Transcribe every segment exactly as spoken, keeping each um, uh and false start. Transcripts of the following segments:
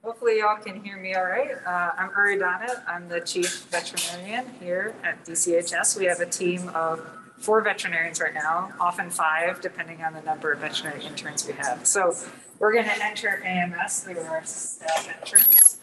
Hopefully y'all can hear me all right. Uh, I'm Uri Donnett. I'm the chief veterinarian here at D C H S. We have a team of four veterinarians right now, often five, depending on the number of veterinary interns we have. So we're going to enter A M S through our staff entrance.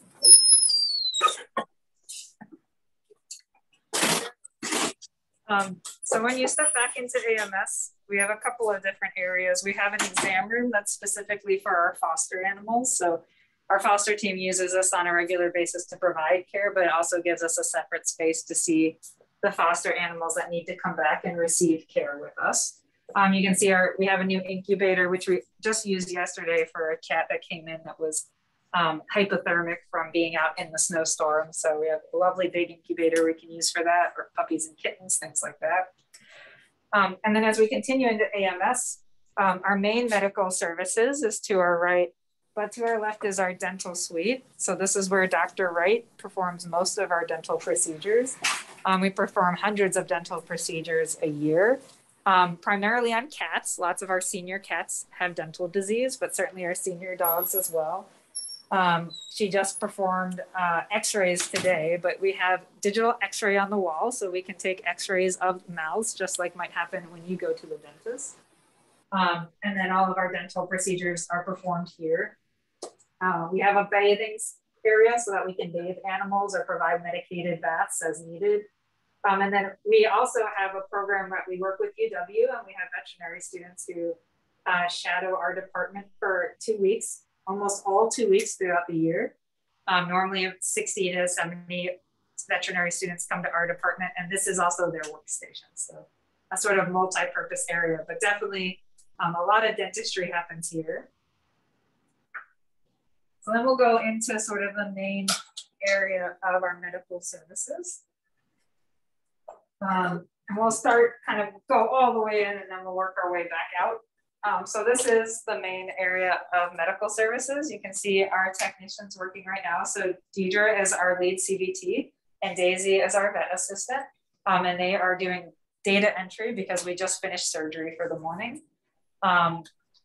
Um, so when you step back into A M S, we have a couple of different areas. We have an exam room that's specifically for our foster animals. So our foster team uses us on a regular basis to provide care, but it also gives us a separate space to see the foster animals that need to come back and receive care with us. Um, you can see our, we have a new incubator, which we just used yesterday for a cat that came in that was um, hypothermic from being out in the snowstorm. So we have a lovely big incubator we can use for that, or puppies and kittens, things like that. Um, and then as we continue into A M S, um, our main medical services is to our right, but to our left is our dental suite. So this is where Doctor Wright performs most of our dental procedures. Um, we perform hundreds of dental procedures a year, um, primarily on cats. Lots of our senior cats have dental disease, but certainly our senior dogs as well. Um, she just performed uh, x-rays today, but we have digital x-ray on the wall, so we can take x-rays of mouths, just like might happen when you go to the dentist. Um, and then all of our dental procedures are performed here. Uh, we have a bathing area so that we can bathe animals or provide medicated baths as needed. Um, and then we also have a program that we work with U W, and we have veterinary students who uh, shadow our department for two weeks, almost all two weeks throughout the year. Um, normally sixty to seventy veterinary students come to our department, and this is also their workstation. So a sort of multi-purpose area, but definitely um, a lot of dentistry happens here. So then we'll go into sort of the main area of our medical services. Um, and we'll start kind of go all the way in, and then we'll work our way back out. Um, so this is the main area of medical services. You can see our technicians working right now. So Deidre is our lead C V T, and Daisy is our vet assistant. Um, and they are doing data entry because we just finished surgery for the morning. Um,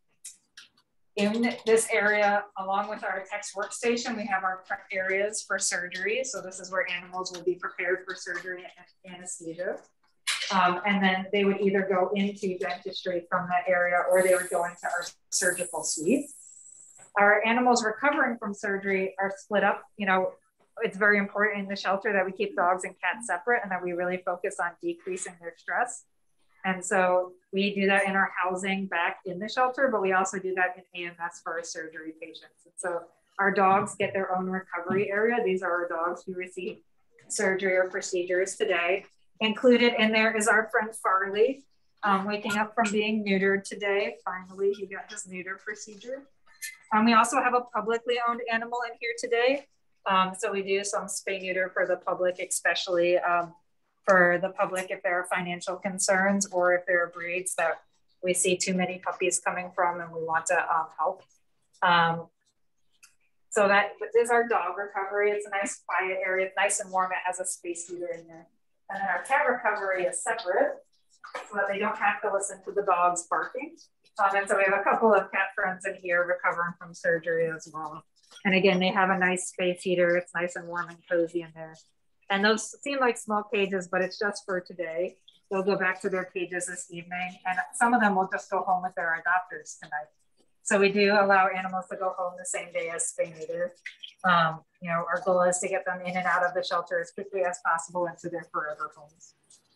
in this area, along with our tech's workstation, we have our prep areas for surgery. So this is where animals will be prepared for surgery and anesthesia. Um, and then they would either go into dentistry from that area, or they would go into our surgical suite. Our animals recovering from surgery are split up. You know, it's very important in the shelter that we keep dogs and cats separate, and that we really focus on decreasing their stress. And so we do that in our housing back in the shelter, but we also do that in A M S for our surgery patients. And so our dogs get their own recovery area. These are our dogs who receive surgery or procedures today. Included in there is our friend Farley, um, waking up from being neutered today. Finally, he got his neuter procedure. Um, we also have a publicly owned animal in here today. Um, so we do some spay neuter for the public, especially um, for the public if there are financial concerns, or if there are breeds that we see too many puppies coming from and we want to um, help. Um, so that is our dog recovery. It's a nice quiet area. It's nice and warm. It has a space heater in there. And then our cat recovery is separate so that they don't have to listen to the dogs barking. Um, and so we have a couple of cat friends in here recovering from surgery as well. And again, they have a nice space heater. It's nice and warm and cozy in there. And those seem like small cages, but it's just for today. They'll go back to their cages this evening, and some of them will just go home with their adopters tonight. So we do allow animals to go home the same day as spay neuter. Um, you know, our goal is to get them in and out of the shelter as quickly as possible into their forever homes.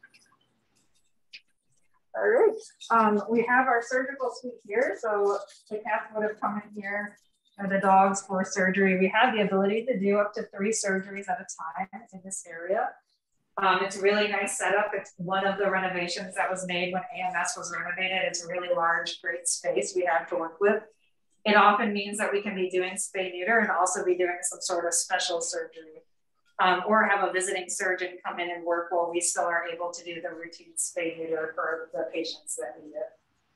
All right, um, we have our surgical suite here. So the cats would have come in here, or the dogs for surgery. We have the ability to do up to three surgeries at a time in this area. Um, it's a really nice setup. It's one of the renovations that was made when A M S was renovated. It's a really large, great space we have to work with. It often means that we can be doing spay neuter and also be doing some sort of special surgery, um, or have a visiting surgeon come in and work while we still are able to do the routine spay neuter for the patients that need it.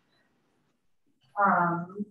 Um,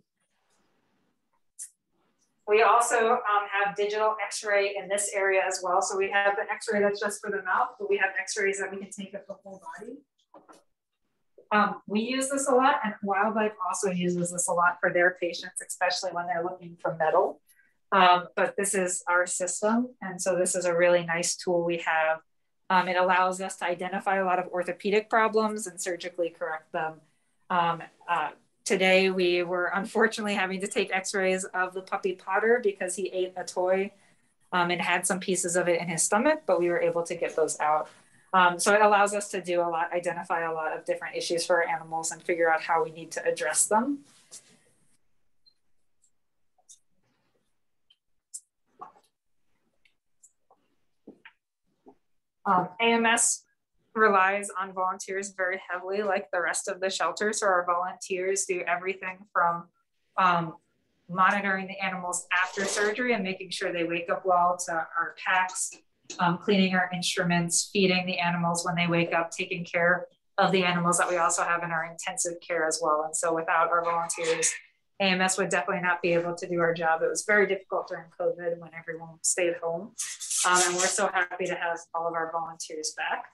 We also um, have digital x-ray in this area as well. So we have the x-ray that's just for the mouth, but we have x-rays that we can take of the whole body. Um, we use this a lot, and wildlife also uses this a lot for their patients, especially when they're looking for metal. Um, but this is our system. And so this is a really nice tool we have. Um, it allows us to identify a lot of orthopedic problems and surgically correct them. Um, uh, today, we were unfortunately having to take x-rays of the puppy Potter because he ate a toy um, and had some pieces of it in his stomach, but we were able to get those out. Um, so it allows us to do a lot, identify a lot of different issues for our animals and figure out how we need to address them. Um, A M S relies on volunteers very heavily, like the rest of the shelter. So our volunteers do everything from um, monitoring the animals after surgery and making sure they wake up well, to our packs, um, cleaning our instruments, feeding the animals when they wake up, taking care of the animals that we also have in our intensive care as well. And so without our volunteers, A M S would definitely not be able to do our job. It was very difficult during COVID when everyone stayed home. Um, and we're so happy to have all of our volunteers back.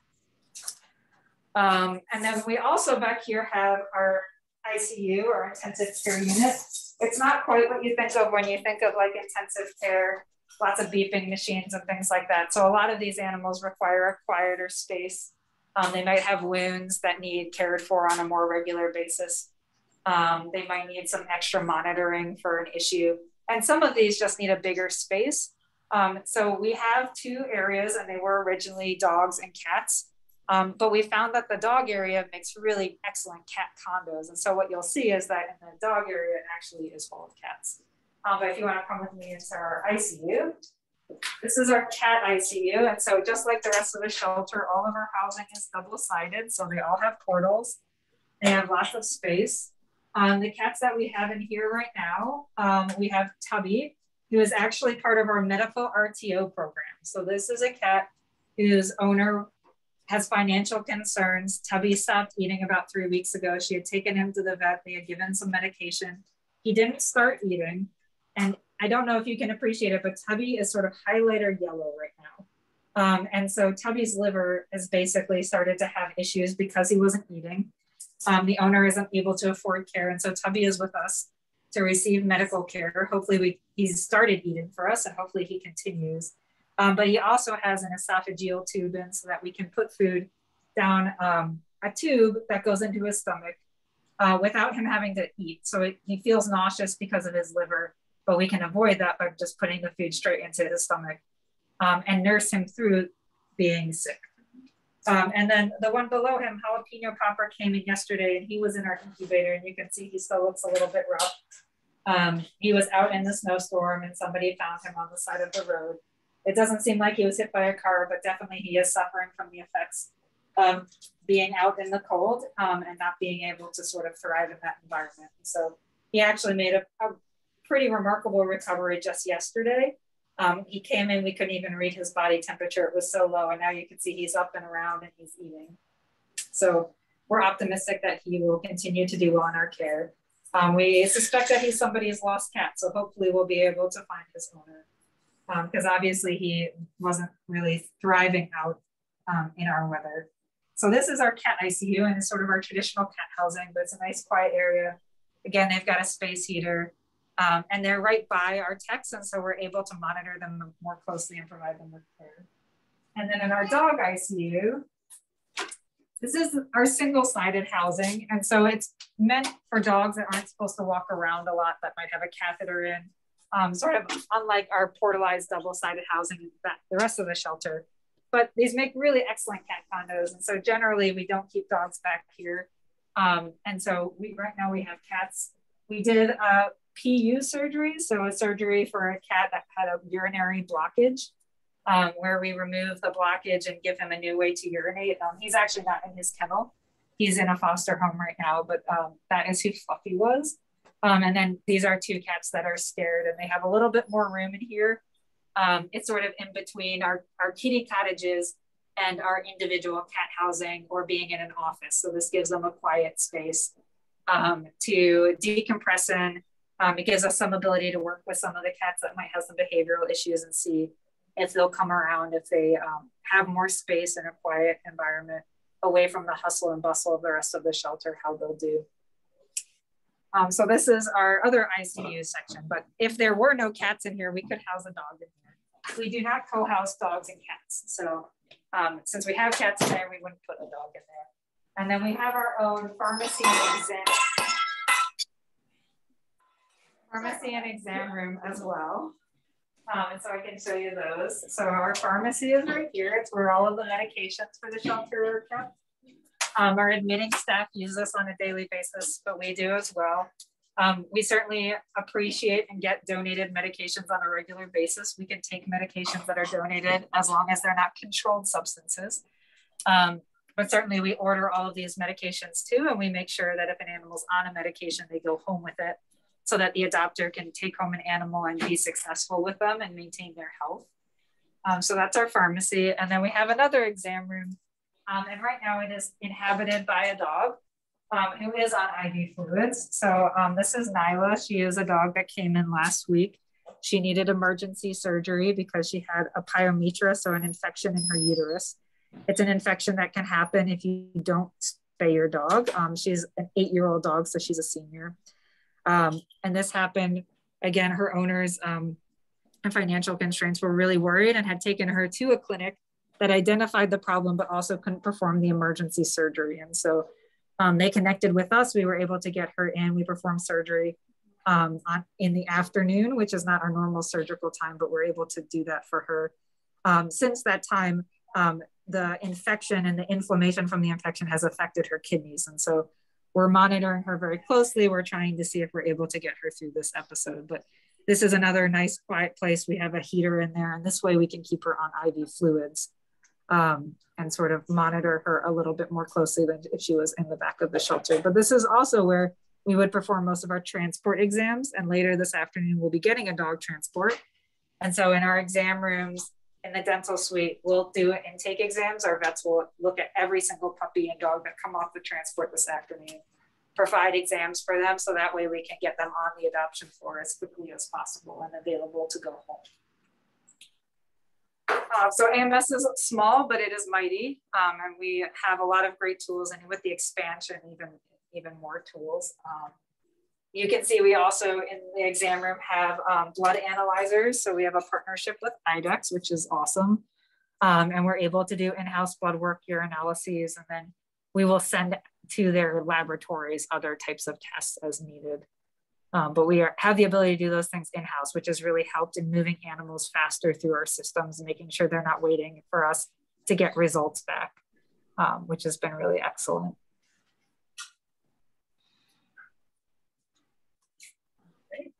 Um, and then we also back here have our I C U, our intensive care unit. It's not quite what you think of when you think of like intensive care, lots of beeping machines and things like that. So a lot of these animals require a quieter space. Um, they might have wounds that need cared for on a more regular basis. Um, they might need some extra monitoring for an issue. And some of these just need a bigger space. Um, so we have two areas, and they were originally dogs and cats. Um, but we found that the dog area makes really excellent cat condos. And so what you'll see is that in the dog area, it actually is full of cats. Um, but if you want to come with me into our I C U, this is our cat I C U. And so just like the rest of the shelter, all of our housing is double-sided. So they all have portals. They have lots of space. Um, the cats that we have in here right now, um, we have Tubby, who is actually part of our medical R T O program. So this is a cat whose owner has financial concerns. Tubby stopped eating about three weeks ago. She had taken him to the vet. They had given some medication. He didn't start eating. And I don't know if you can appreciate it, but Tubby is sort of highlighter yellow right now. Um, and so Tubby's liver has basically started to have issues because he wasn't eating. Um, the owner isn't able to afford care. And so Tubby is with us to receive medical care. Hopefully we, he's started eating for us, and hopefully he continues. Um, but he also has an esophageal tube in so that we can put food down um, a tube that goes into his stomach uh, without him having to eat. So it, he feels nauseous because of his liver, but we can avoid that by just putting the food straight into his stomach um, and nurse him through being sick. Um, and then the one below him, Jalapeno Popper, came in yesterday, and he was in our incubator, and you can see he still looks a little bit rough. Um, he was out in the snowstorm, and somebody found him on the side of the road. It doesn't seem like he was hit by a car, but definitely he is suffering from the effects of being out in the cold um, and not being able to sort of thrive in that environment. So he actually made a, a pretty remarkable recovery just yesterday. Um, he came in, we couldn't even read his body temperature. It was so low, and now you can see he's up and around and he's eating. So we're optimistic that he will continue to do well in our care. Um, we suspect that he's somebody's lost cat, so hopefully we'll be able to find his owner. Because um, obviously he wasn't really thriving out um, in our weather. So this is our cat I C U, and it's sort of our traditional cat housing, but it's a nice quiet area. Again, they've got a space heater, um, and they're right by our techs, and so we're able to monitor them more closely and provide them with care. And then in our dog I C U, this is our single-sided housing, and so it's meant for dogs that aren't supposed to walk around a lot, that might have a catheter in. Um, sort of unlike our portalized double-sided housing that the rest of the shelter. But these make really excellent cat condos. And so generally we don't keep dogs back here. Um, and so we right now we have cats. We did a P U surgery, so a surgery for a cat that had a urinary blockage, um, where we remove the blockage and give him a new way to urinate. Um, he's actually not in his kennel. He's in a foster home right now, but um, that is who Fluffy was. Um, and then these are two cats that are scared, and they have a little bit more room in here. Um, it's sort of in between our, our kitty cottages and our individual cat housing or being in an office. So this gives them a quiet space um, to decompress in. Um, it gives us some ability to work with some of the cats that might have some behavioral issues and see if they'll come around, if they um, have more space in a quiet environment away from the hustle and bustle of the rest of the shelter, how they'll do. Um, so this is our other I C U section, but if there were no cats in here, we could house a dog in here. We do not co-house dogs and cats. So um, since we have cats in there, we wouldn't put a dog in there. And then we have our own pharmacy and exam, pharmacy and exam room as well. Um, and so I can show you those. So our pharmacy is right here. It's where all of the medications for the shelter are kept. Um, our admitting staff use this on a daily basis, but we do as well. Um, we certainly appreciate and get donated medications on a regular basis. We can take medications that are donated as long as they're not controlled substances. Um, but certainly we order all of these medications too, and we make sure that if an animal's on a medication, they go home with it so that the adopter can take home an animal and be successful with them and maintain their health. Um, so that's our pharmacy. And then we have another exam room. Um, and right now it is inhabited by a dog um, who is on I V fluids. So um, this is Nyla. She is a dog that came in last week. She needed emergency surgery because she had a pyometra, so an infection in her uterus. It's an infection that can happen if you don't spay your dog. Um, she's an eight-year-old dog, so she's a senior. Um, and this happened, again, her owners um, and financial constraints were really worried and had taken her to a clinic that identified the problem, but also couldn't perform the emergency surgery. And so um, they connected with us. We were able to get her in. We performed surgery um, on, in the afternoon, which is not our normal surgical time, but we're able to do that for her. Um, since that time, um, the infection and the inflammation from the infection has affected her kidneys. And so we're monitoring her very closely. We're trying to see if we're able to get her through this episode. But this is another nice quiet place. We have a heater in there, and this way we can keep her on I V fluids. Um, and sort of monitor her a little bit more closely than if she was in the back of the shelter. But this is also where we would perform most of our transport exams. And later this afternoon, we'll be getting a dog transport. And so in our exam rooms, in the dental suite, we'll do intake exams. Our vets will look at every single puppy and dog that come off the transport this afternoon, provide exams for them. So that way we can get them on the adoption floor as quickly as possible and available to go home. Uh, so A M S is small, but it is mighty. Um, and we have a lot of great tools, and with the expansion, even, even more tools. Um, you can see we also in the exam room have um, blood analyzers. So we have a partnership with I D E X, which is awesome. Um, and we're able to do in-house blood work, urinalyses, and then we will send to their laboratories other types of tests as needed. Um, but we are, have the ability to do those things in-house, which has really helped in moving animals faster through our systems and making sure they're not waiting for us to get results back, um, which has been really excellent. Great.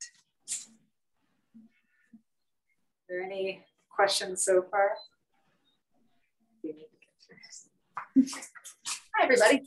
Are there any questions so far? Hi, everybody.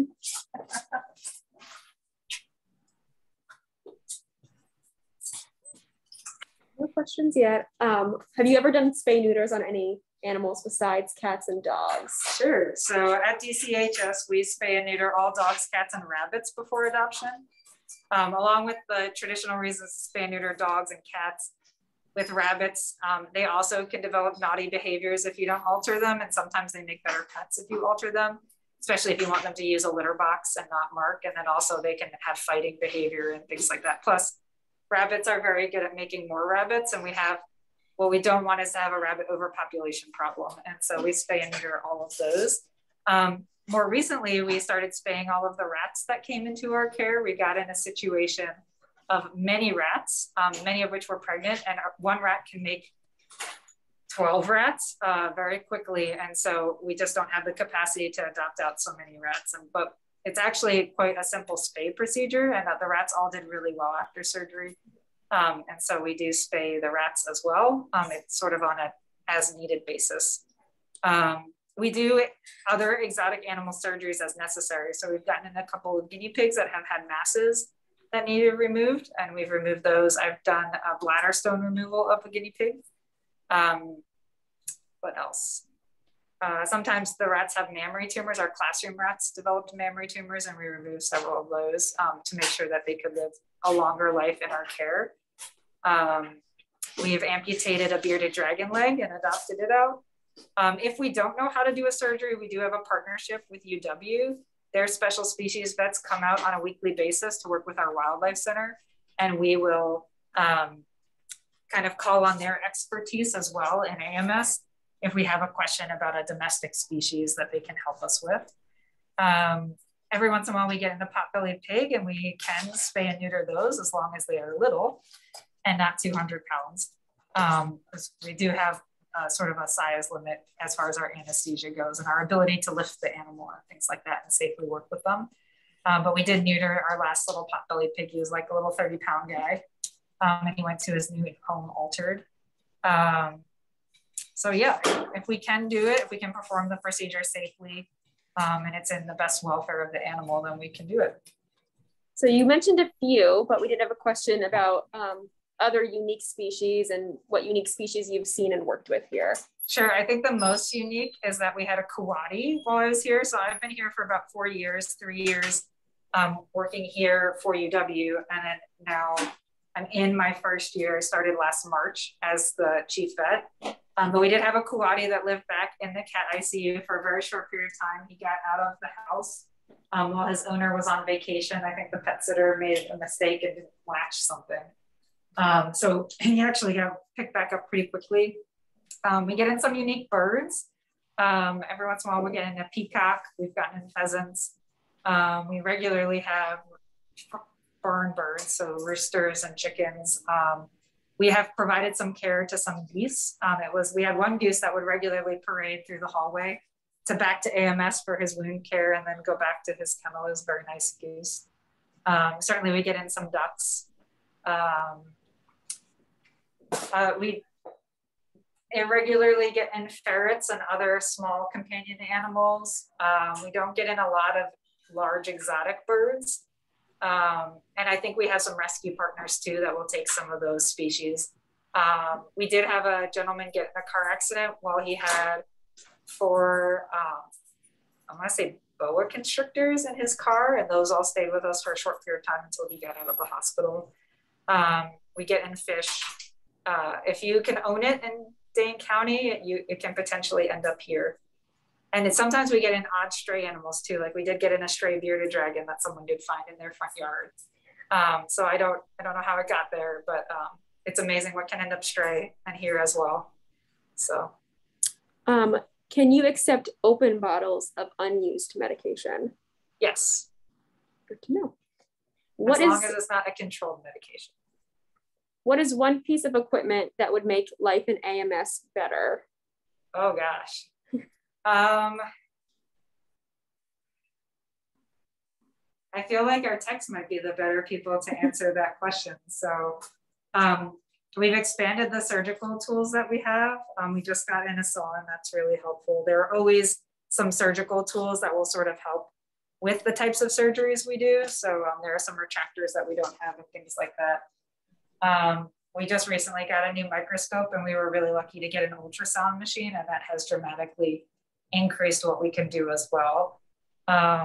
No questions yet. Um, have you ever done spay neuters on any animals besides cats and dogs? Sure. So at D C H S, we spay and neuter all dogs, cats, and rabbits before adoption. Um, along with the traditional reasons to spay and neuter dogs and cats, with rabbits, um, they also can develop naughty behaviors if you don't alter them, and sometimes they make better pets if you alter them, especially if you want them to use a litter box and not mark. And then also they can have fighting behavior and things like that. Plus, rabbits are very good at making more rabbits, and we have, what we don't want is to have a rabbit overpopulation problem. And so we spay and neuter all of those. Um, more recently, we started spaying all of the rats that came into our care. We got in a situation of many rats, um, many of which were pregnant, and one rat can make twelve rats uh, very quickly. And so we just don't have the capacity to adopt out so many rats. And, but it's actually quite a simple spay procedure, and that the rats all did really well after surgery. Um, and so we do spay the rats as well. Um, it's sort of on a as needed basis. Um, we do other exotic animal surgeries as necessary. So we've gotten in a couple of guinea pigs that have had masses that needed removed, and we've removed those. I've done a bladder stone removal of a guinea pig. Um, what else? Uh, sometimes the rats have mammary tumors. Our classroom rats developed mammary tumors, and we removed several of those um, to make sure that they could live a longer life in our care. Um, we've amputated a bearded dragon leg and adopted it out. Um, if we don't know how to do a surgery, we do have a partnership with U W. their special species vets come out on a weekly basis to work with our wildlife center, and we will um, kind of call on their expertise as well in A M S if we have a question about a domestic species that they can help us with. Um, every once in a while we get into pot-bellied pig, and we can spay and neuter those as long as they are little and not two hundred pounds. Um, we do have uh, sort of a size limit as far as our anesthesia goes and our ability to lift the animal and things like that and safely work with them. Um, but we did neuter our last little pot-bellied pig. He was like a little thirty pound guy. Um, and he went to his new home altered. Um, so yeah, if we can do it, if we can perform the procedure safely, um, and it's in the best welfare of the animal, then we can do it. So you mentioned a few, but we did have a question about um, other unique species and what unique species you've seen and worked with here. Sure, I think the most unique is that we had a coati while I was here. So I've been here for about four years, three years, um, working here for U W, and then now I'm in my first year. I started last March as the chief vet. Um, but we did have a coati that lived back in the cat I C U for a very short period of time. He got out of the house um, while his owner was on vacation. I think the pet sitter made a mistake and didn't latch something. Um, so he actually got picked back up pretty quickly. Um, we get in some unique birds. Um, every once in a while we get in a peacock. We've gotten in pheasants. Um, we regularly have barn birds, so roosters and chickens. Um, we have provided some care to some geese. Um, it was, we had one goose that would regularly parade through the hallway to back to A M S for his wound care and then go back to his kennel. It was a very nice goose. Um, certainly we get in some ducks. Um, uh, we irregularly get in ferrets and other small companion animals. Um, we don't get in a lot of large exotic birds. Um, and I think we have some rescue partners too that will take some of those species. Um, we did have a gentleman get in a car accident while he had four, um, I want to say boa constrictors in his car, and those all stayed with us for a short period of time until he got out of the hospital. Um, we get in fish. Uh, if you can own it in Dane County, you, it can potentially end up here. And it, sometimes we get in odd stray animals too. Like we did get in a stray bearded dragon that someone did find in their front yard. Um, so I don't, I don't know how it got there, but um, it's amazing what can end up stray and here as well. So. Um, can you accept open bottles of unused medication? Yes. Good to know. What as long is, as it's not a controlled medication. What is one piece of equipment that would make life in A M S better? Oh gosh. Um, I feel like our techs might be the better people to answer that question. So um, we've expanded the surgical tools that we have. Um, we just got in a saw, and that's really helpful. There are always some surgical tools that will sort of help with the types of surgeries we do. So um, there are some retractors that we don't have and things like that. Um, we just recently got a new microscope, and we were really lucky to get an ultrasound machine, and that has dramatically increased what we can do as well. Um,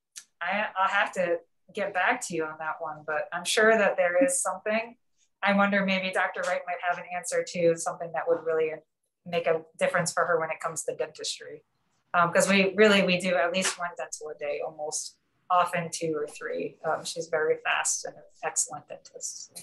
I, I'll have to get back to you on that one, but I'm sure that there is something. I wonder maybe Doctor Wright might have an answer to something that would really make a difference for her when it comes to dentistry. Because um, we really, we do at least one dental a day, almost often two or three. Um, she's very fast and an excellent dentist.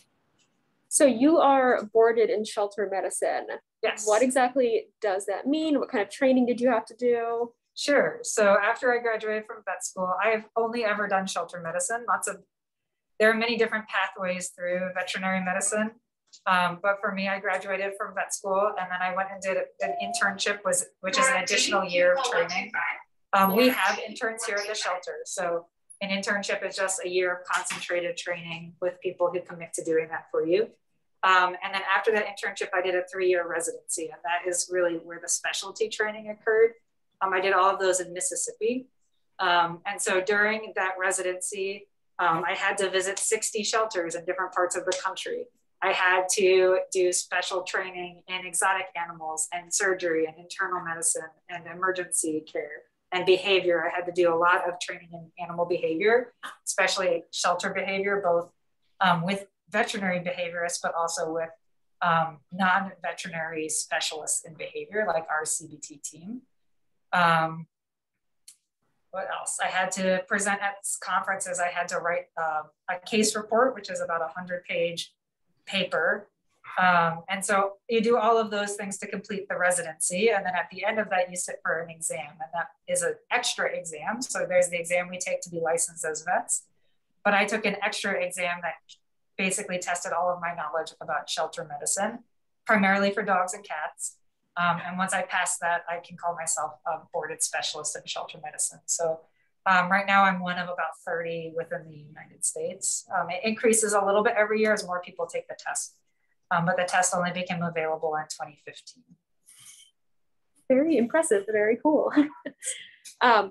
So you are boarded in shelter medicine. Yes. What exactly does that mean? What kind of training did you have to do? Sure. So after I graduated from vet school, I've only ever done shelter medicine. Lots of, there are many different pathways through veterinary medicine. Um, but for me, I graduated from vet school, and then I went and did an internship, was, which is an additional year of training. Um, we have interns here at the shelter. So an internship is just a year of concentrated training with people who commit to doing that for you. Um, and then after that internship, I did a three-year residency, and that is really where the specialty training occurred. Um, I did all of those in Mississippi. Um, and so during that residency, um, I had to visit sixty shelters in different parts of the country. I had to do special training in exotic animals and surgery and internal medicine and emergency care and behavior. I had to do a lot of training in animal behavior, especially shelter behavior, both um, with veterinary behaviorists, but also with um, non-veterinary specialists in behavior, like our C B T team. Um, what else? I had to present at conferences. I had to write uh, a case report, which is about a hundred page paper. Um, and so you do all of those things to complete the residency. And then at the end of that, you sit for an exam, and that is an extra exam. So there's the exam we take to be licensed as vets, but I took an extra exam that basically tested all of my knowledge about shelter medicine, primarily for dogs and cats. Um, and once I pass that, I can call myself a boarded specialist in shelter medicine. So um, right now I'm one of about thirty within the United States. Um, it increases a little bit every year as more people take the test. Um, but the test only became available in twenty fifteen. Very impressive, very cool. um,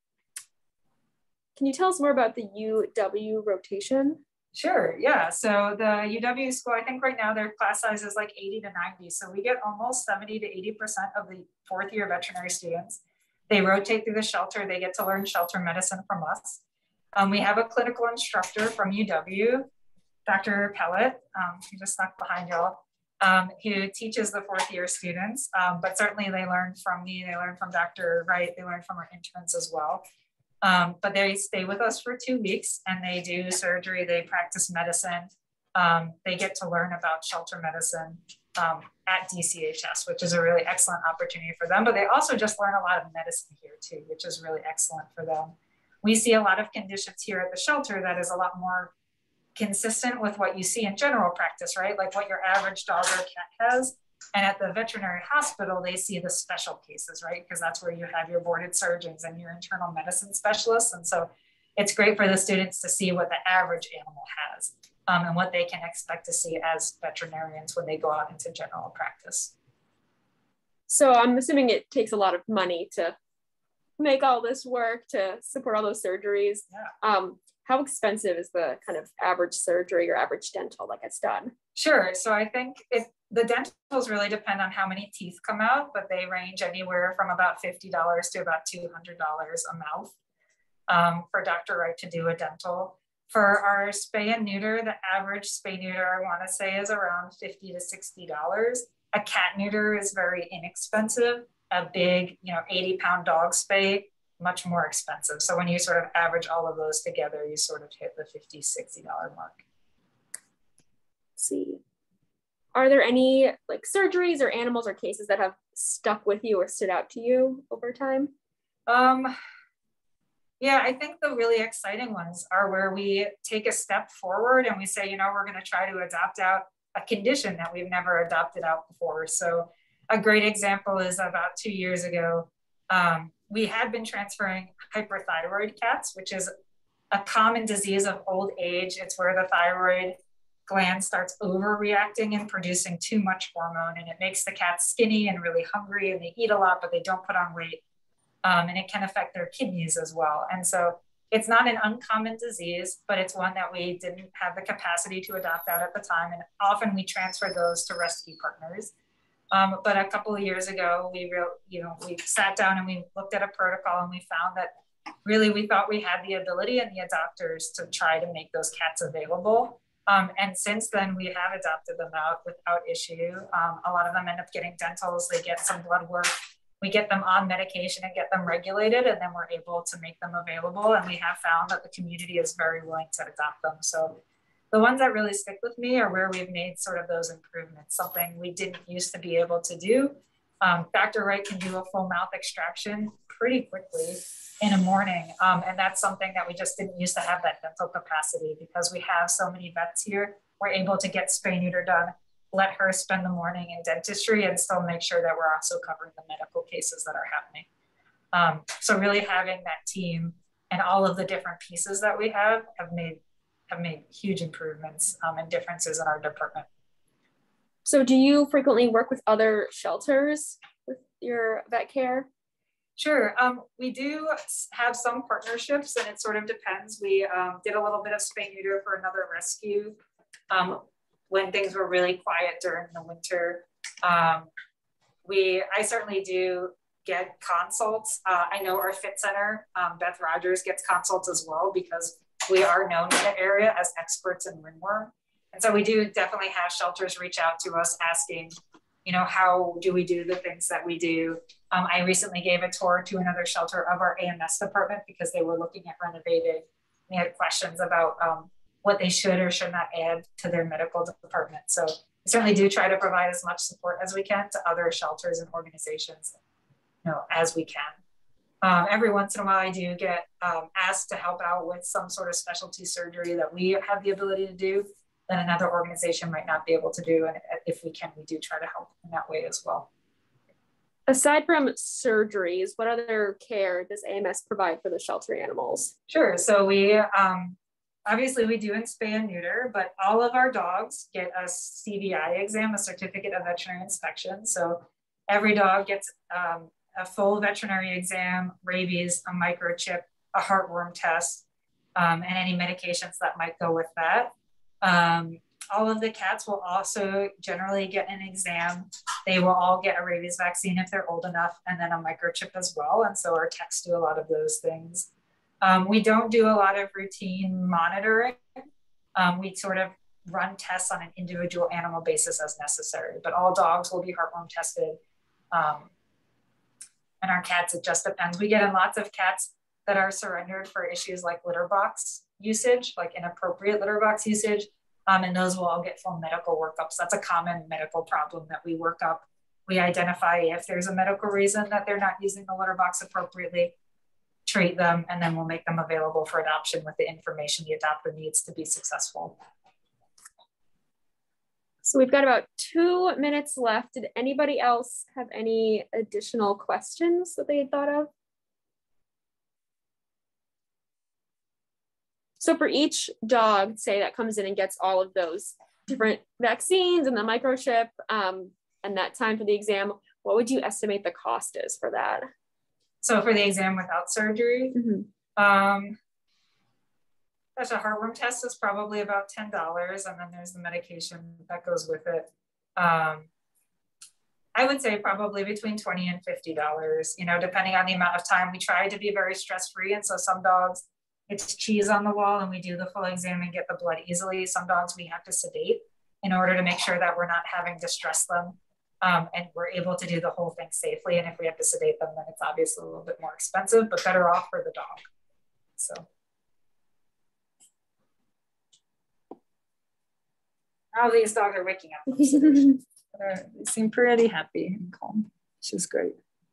can you tell us more about the U W rotation? Sure, yeah. So the U W school, I think right now their class size is like eighty to ninety. So we get almost seventy to eighty percent of the fourth year veterinary students. They rotate through the shelter. They get to learn shelter medicine from us. Um, we have a clinical instructor from U W, Doctor Pellet, um, who just snuck behind y'all, um, who teaches the fourth year students, um, but certainly they learn from me, they learn from Doctor Wright, they learn from our interns as well. Um, but they stay with us for two weeks and they do surgery, they practice medicine, um, they get to learn about shelter medicine um, at D C H S, which is a really excellent opportunity for them, but they also just learn a lot of medicine here too, which is really excellent for them. We see a lot of conditions here at the shelter that is a lot more consistent with what you see in general practice, right? Like what your average dog or cat has. And at the veterinary hospital, they see the special cases, right? Because that's where you have your boarded surgeons and your internal medicine specialists. And so it's great for the students to see what the average animal has um, and what they can expect to see as veterinarians when they go out into general practice. So I'm assuming it takes a lot of money to make all this work, to support all those surgeries. Yeah. Um, How expensive is the kind of average surgery or average dental that gets done? Sure. So I think it, the dentals really depend on how many teeth come out, but they range anywhere from about fifty dollars to about two hundred dollars a mouth um, for Doctor Wright to do a dental. For our spay and neuter, the average spay neuter I want to say is around fifty to sixty dollars. A cat neuter is very inexpensive. A big, you know, eighty pound dog spay, much more expensive. So when you sort of average all of those together, you sort of hit the fifty, sixty dollar mark. Let's see. Are there any like surgeries or animals or cases that have stuck with you or stood out to you over time? Um, yeah, I think the really exciting ones are where we take a step forward and we say, you know, we're going to try to adopt out a condition that we've never adopted out before. So a great example is about two years ago, um, we had been transferring hyperthyroid cats, which is a common disease of old age. It's where the thyroid gland starts overreacting and producing too much hormone, and it makes the cat skinny and really hungry, and they eat a lot, but they don't put on weight. Um, and it can affect their kidneys as well. And so it's not an uncommon disease, but it's one that we didn't have the capacity to adopt out at the time. And often we transfer those to rescue partners. Um, but a couple of years ago, we real, you know, we sat down and we looked at a protocol and we found that really we thought we had the ability and the adopters to try to make those cats available. Um, and since then, we have adopted them out without issue. Um, a lot of them end up getting dentals, they get some blood work, we get them on medication and get them regulated, and then we're able to make them available. And we have found that the community is very willing to adopt them. So the ones that really stick with me are where we've made sort of those improvements, something we didn't used to be able to do. Um, Doctor Wright can do a full mouth extraction pretty quickly in a morning. Um, and that's something that we just didn't used to have that dental capacity. Because we have so many vets here, we're able to get spay neuter done, let her spend the morning in dentistry, and still make sure that we're also covering the medical cases that are happening. Um, so really having that team and all of the different pieces that we have have made have made huge improvements um, and differences in our department. So do you frequently work with other shelters with your vet care? Sure, um, we do have some partnerships, and it sort of depends. We um, did a little bit of spay neuter for another rescue um, when things were really quiet during the winter. Um, we, I certainly do get consults. Uh, I know our Fit Center, um, Beth Rogers gets consults as well, because we are known in the area as experts in ringworm. And so we do definitely have shelters reach out to us asking, you know, how do we do the things that we do? Um, I recently gave a tour to another shelter of our A M S department because they were looking at renovating. They had questions about um, what they should or should not add to their medical department. So we certainly do try to provide as much support as we can to other shelters and organizations, you know, as we can. Um, every once in a while, I do get um, asked to help out with some sort of specialty surgery that we have the ability to do that another organization might not be able to do. And if we can, we do try to help in that way as well. Aside from surgeries, what other care does A M S provide for the shelter animals? Sure. So we, um, obviously we do in spay and neuter, but all of our dogs get a C V I exam, a certificate of veterinary inspection. So every dog gets um, a full veterinary exam, rabies, a microchip, a heartworm test, um, and any medications that might go with that. Um, all of the cats will also generally get an exam. They will all get a rabies vaccine if they're old enough, and then a microchip as well. And so our techs do a lot of those things. Um, we don't do a lot of routine monitoring. Um, we sort of run tests on an individual animal basis as necessary, but all dogs will be heartworm tested. Um, and our cats, it just depends. We get in lots of cats that are surrendered for issues like litter box usage, like inappropriate litter box usage. Um, and those will all get full medical workups. That's a common medical problem that we work up. We identify if there's a medical reason that they're not using the litter box appropriately, treat them, and then we'll make them available for adoption with the information the adopter needs to be successful. So we've got about two minutes left. Did anybody else have any additional questions that they had thought of? So for each dog, say, that comes in and gets all of those different vaccines and the microchip um, and that time for the exam, what would you estimate the cost is for that? So for the exam without surgery, mm-hmm. um, that's a heartworm test is probably about ten dollars. And then there's the medication that goes with it. Um, I would say probably between twenty and fifty dollars, you know, depending on the amount of time. We try to be very stress-free. And so some dogs, it's cheese on the wall and we do the full exam and get the blood easily. Some dogs we have to sedate in order to make sure that we're not having to stress them um, and we're able to do the whole thing safely. And if we have to sedate them, then it's obviously a little bit more expensive, but better off for the dog. So. All these dogs are waking up. So they seem pretty happy and calm, which is great.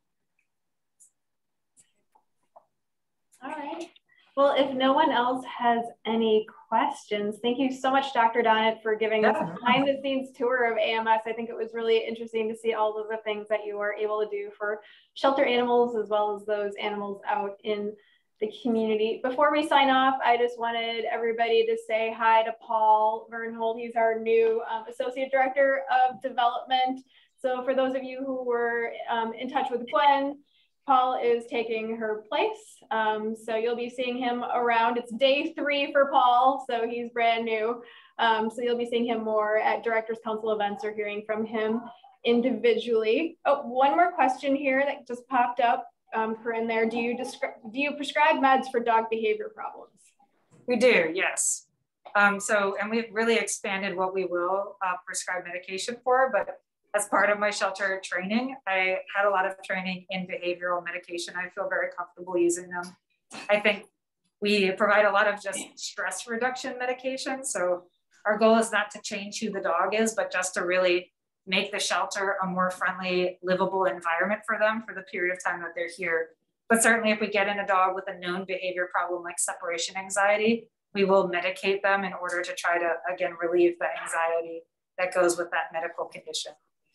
All right. Well, if no one else has any questions, thank you so much, Doctor Donnett, for giving yeah. us a behind the scenes tour of A M S. I think it was really interesting to see all of the things that you are able to do for shelter animals, as well as those animals out in the community. Before we sign off, I just wanted everybody to say hi to Paul Vernhold. He's our new um, Associate Director of Development. So for those of you who were um, in touch with Gwen, Paul is taking her place. Um, so you'll be seeing him around. It's day three for Paul, so he's brand new. Um, so you'll be seeing him more at Directors Council events or hearing from him individually. Oh, one more question here that just popped up. Um, Corinne there, do you, describe, do you prescribe meds for dog behavior problems? We do, yes. Um, so, and we've really expanded what we will uh, prescribe medication for, but as part of my shelter training, I had a lot of training in behavioral medication. I feel very comfortable using them. I think we provide a lot of just stress reduction medication. So our goal is not to change who the dog is, but just to really make the shelter a more friendly, livable environment for them for the period of time that they're here. But certainly if we get in a dog with a known behavior problem like separation anxiety, we will medicate them in order to try to, again, relieve the anxiety that goes with that medical condition.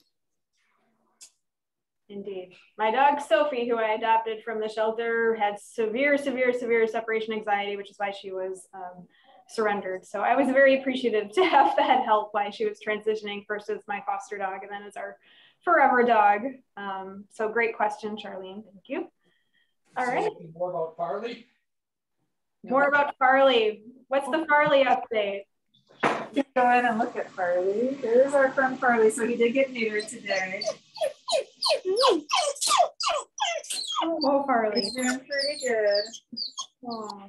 Indeed. My dog, Sophie, who I adopted from the shelter, had severe, severe, severe separation anxiety, which is why she was um, surrendered. So I was very appreciative to have that help while she was transitioning, first as my foster dog and then as our forever dog. Um, so great question, Charlene. Thank you. All right. More about Farley? More about Farley. What's the Farley update? Go ahead and look at Farley. There's our friend Farley. So he did get neutered today. Oh, Farley. He's doing pretty good. Oh.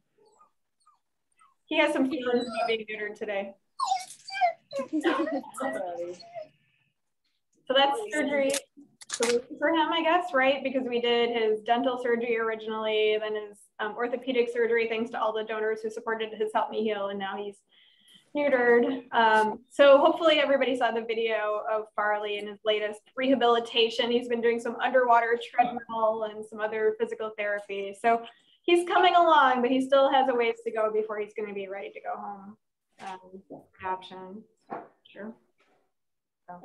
He has some feelings about being neutered today. So that's surgery. solution for him, I guess, right? Because we did his dental surgery originally, then his um, orthopedic surgery, thanks to all the donors who supported his Help Me Heal, and now he's neutered. Um, so hopefully everybody saw the video of Farley and his latest rehabilitation. He's been doing some underwater treadmill and some other physical therapy. So he's coming along, but he still has a ways to go before he's going to be ready to go home. Um, adoption, sure. So.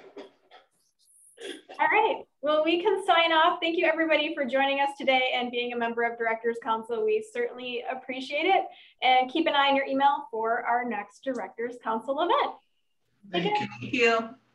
All right, well, we can sign off. Thank you everybody for joining us today and being a member of Directors Council. We certainly appreciate it. And keep an eye on your email for our next Directors Council event. Thank you.